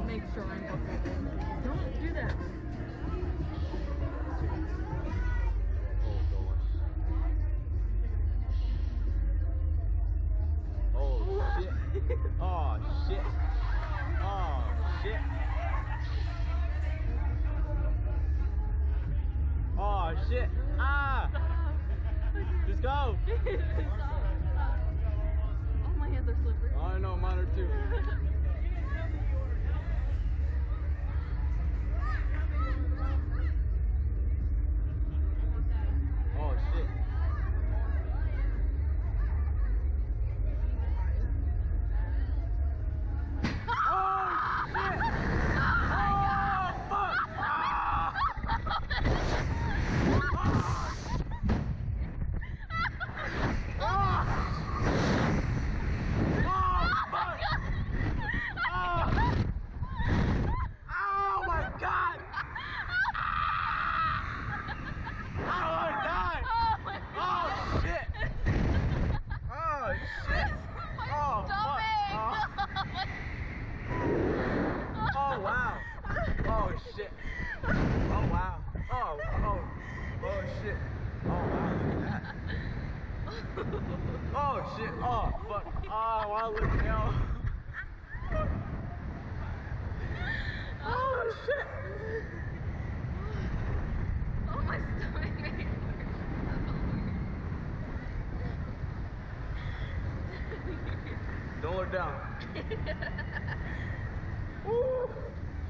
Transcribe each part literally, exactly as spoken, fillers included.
make sure I'm buckled in. Don't do that. Oh shit. Oh shit. Oh shit. Oh shit. Ah! Just go! Oh, my hands are slippery. Oh, I know, mine are too. Oh shit. Oh wow! Oh shit! Oh wow! Oh oh oh shit! Oh wow! Look at that! Oh shit! Oh fuck! Oh wow! Look now! Oh shit! Oh, my stomach. Don't look down. Woo!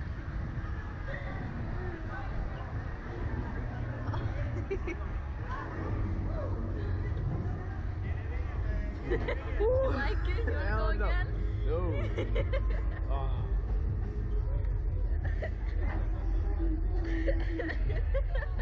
You like it? You want to go no. again? No. Oh.